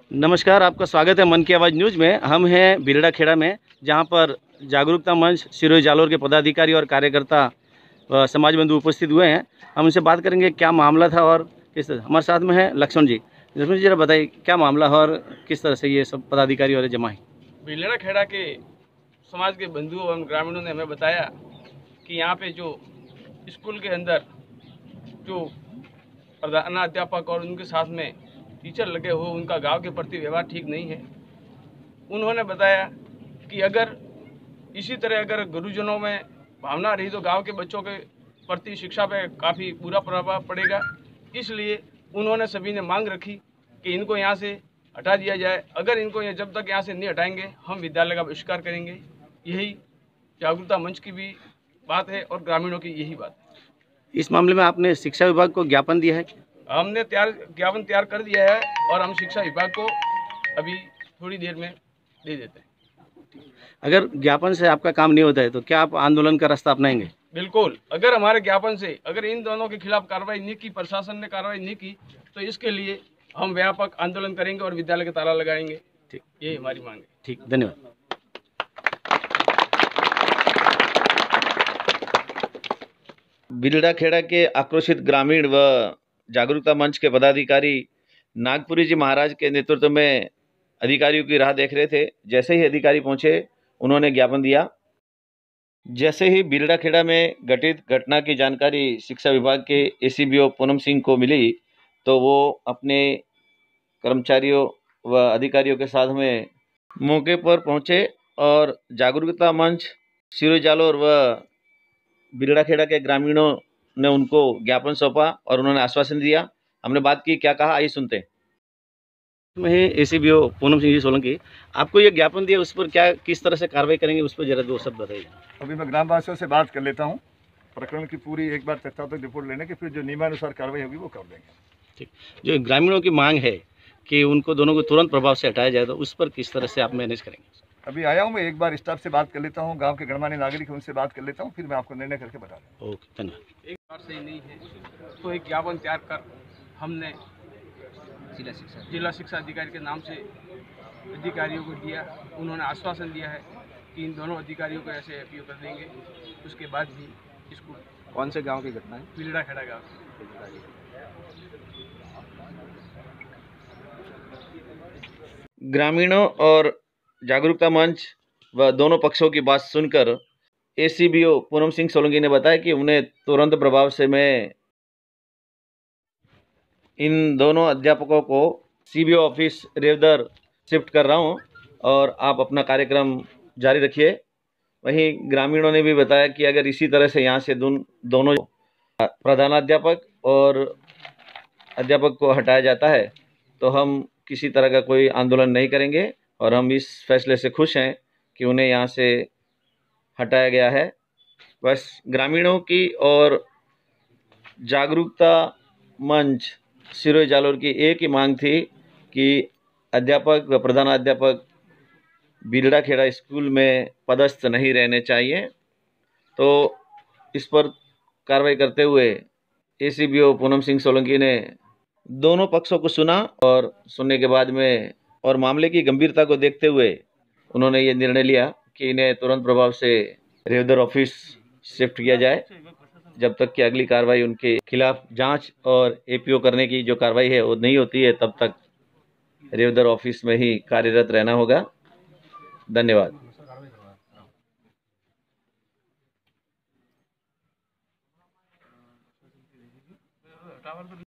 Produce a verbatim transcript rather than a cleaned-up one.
नमस्कार, आपका स्वागत है मन की आवाज़ न्यूज़ में। हम हैं बिरड़ा खेड़ा में, जहां पर जागरूकता मंच सिरोही जालोर के पदाधिकारी और कार्यकर्ता अ, समाज बंधु उपस्थित हुए हैं। हम उनसे बात करेंगे क्या मामला था और किस तरह। हमारे साथ में है लक्ष्मण जी। लक्ष्मण जी, जरा बताइए क्या मामला है और किस तरह से ये सब पदाधिकारी और जमा है। बिरड़ा खेड़ा के समाज के बंधुओं एवं ग्रामीणों ने हमें बताया कि यहाँ पे जो स्कूल के अंदर जो प्रधानाध्यापक और उनके साथ में टीचर लगे हुए, उनका गांव के प्रति व्यवहार ठीक नहीं है। उन्होंने बताया कि अगर इसी तरह अगर गुरुजनों में भावना रही तो गांव के बच्चों के प्रति शिक्षा पे काफ़ी बुरा प्रभाव पड़ेगा। इसलिए उन्होंने सभी ने मांग रखी कि इनको यहाँ से हटा दिया जाए। अगर इनको ये जब तक यहाँ से नहीं हटाएंगे हम विद्यालय का बहिष्कार करेंगे। यही जागरूकता मंच की भी बात है और ग्रामीणों की यही बात है। इस मामले में आपने शिक्षा विभाग को ज्ञापन दिया है? हमने तैयार ज्ञापन तैयार कर दिया है और हम शिक्षा विभाग को अभी थोड़ी देर में दे देते हैं। अगर ज्ञापन से आपका काम नहीं होता है तो क्या आप आंदोलन का रास्ता अपनाएंगे? बिल्कुल, अगर हमारे ज्ञापन से अगर इन दोनों के खिलाफ कार्रवाई नहीं की, प्रशासन ने कार्रवाई नहीं की, तो इसके लिए हम व्यापक आंदोलन करेंगे और विद्यालय के ताला लगाएंगे। ठीक, ये हमारी मांग है। ठीक, धन्यवाद। बिरड़ा खेड़ा के आक्रोशित ग्रामीण व जागरूकता मंच के पदाधिकारी नागपुरी जी महाराज के नेतृत्व में अधिकारियों की राह देख रहे थे। जैसे ही अधिकारी पहुंचे, उन्होंने ज्ञापन दिया। जैसे ही बिरड़ा खेड़ा में घटित घटना की जानकारी शिक्षा विभाग के एसीबीओ पूनम सिंह को मिली, तो वो अपने कर्मचारियों व अधिकारियों के साथ में मौके पर पहुंचे और जागरूकता मंच सिरोही जालोर व बिरड़ा खेड़ा के ग्रामीणों ने उनको ज्ञापन सौंपा और उन्होंने आश्वासन दिया। हमने बात की, क्या कहा, आइए सुनते हैं। मैं एसीबीओ पूनम सिंह जी सोलंकी, आपको ये ज्ञापन दिया, उस पर क्या किस तरह से कार्रवाई करेंगे, उस पर जरा दो शब्द बताइए। अभी मैं ग्रामवासियों से बात कर लेता हूँ, प्रकरण की पूरी एक बार तथ्यात्मक रिपोर्ट लेने के फिर जो नियमानुसार कार्रवाई होगी वो कर देंगे। ठीक, जो ग्रामीणों की मांग है कि उनको दोनों को तुरंत प्रभाव से हटाया जाए, तो उस पर किस तरह से आप मैनेज करेंगे? अभी आया हूँ मैं, एक बार स्टाफ से बात कर लेता हूँ, गांव के गणमान्य नागरिक उनसे बात कर लेता हूँ, फिर मैं आपको निर्णय करके बता दूँ। ओके, धन्यवाद। एक बार सही नहीं है तो एक ज्ञापन तैयार कर हमने जिला शिक्षा जिला शिक्षा अधिकारी के नाम से अधिकारियों को दिया। उन्होंने आश्वासन दिया है कि इन दोनों अधिकारियों को ऐसे एपीओ कर देंगे। उसके बाद भी इसको कौन से गांव की घटना है? बिरड़ा खेड़ा गाँव। ग्रामीणों और जागरूकता मंच व दोनों पक्षों की बात सुनकर एसीबीओ पूनम सिंह सोलंकी ने बताया कि उन्हें तुरंत प्रभाव से मैं इन दोनों अध्यापकों को सीबीओ ऑफिस रेवदर शिफ्ट कर रहा हूं और आप अपना कार्यक्रम जारी रखिए। वहीं ग्रामीणों ने भी बताया कि अगर इसी तरह से यहाँ से दोन दोनों प्रधानाध्यापक और अध्यापक को हटाया जाता है तो हम किसी तरह का कोई आंदोलन नहीं करेंगे और हम इस फैसले से खुश हैं कि उन्हें यहाँ से हटाया गया है। बस ग्रामीणों की और जागरूकता मंच सिरोही जालोर की एक ही मांग थी कि अध्यापक व प्रधानाध्यापक बिरड़ा खेड़ा स्कूल में पदस्थ नहीं रहने चाहिए। तो इस पर कार्रवाई करते हुए एसीबीओ पूनम सिंह सोलंकी ने दोनों पक्षों को सुना और सुनने के बाद में और मामले की गंभीरता को देखते हुए उन्होंने ये निर्णय लिया कि इन्हें तुरंत प्रभाव से रेवदर ऑफिस शिफ्ट किया जाए, जब तक कि अगली कार्रवाई उनके खिलाफ जांच और एपीओ करने की जो कार्रवाई है वो नहीं होती है, तब तक रेवदर ऑफिस में ही कार्यरत रहना होगा। धन्यवाद।